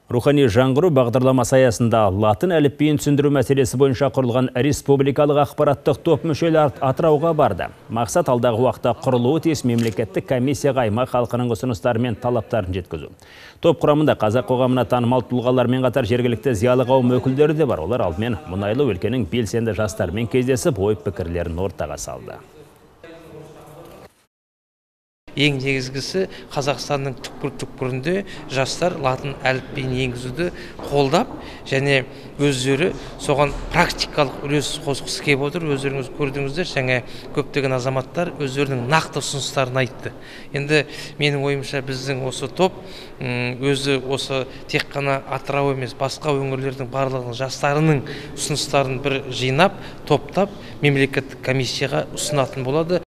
Рухани жаңғыру бағдарламасы аясында латын әліпбиін түсіндіру мәселесі бойынша құрылған республикалық ақпараттық топ мүшелері Атырауға барды. Мақсат алдағы уақытта құрылуы тиіс мемлекеттік комиссияға аймақ халқының ұсыныстары мен талаптарын жеткізу. Топ құрамында қазақ қоғамына танымал тұлғалармен қатар жергілікті зиялы қауым өкілдері де бар. Олар алдымен мұнайлы өлкенің белсенді жастарымен кездесіп, ой пікірлерін ортаға салды. Ең негізгісі Қазақстанның түкпір-түкпірінде жастар латын әліпбиін енгізуді қолдап, және өздері соған практикалық үлес қосқысы келіп отыр. Өздеріңіз көрдіңіздер, жаңа көптеген азаматтар өздерінің нақты ұсыныстарын айтты. Енді менің ойымша біздің осы топ өзі осы тек қана Атырау емес, басқа өңірлердің барлығының жастарының ұсыныстарын бір жинап, топтап, мемлекеттік комиссияға ұсынатын болады.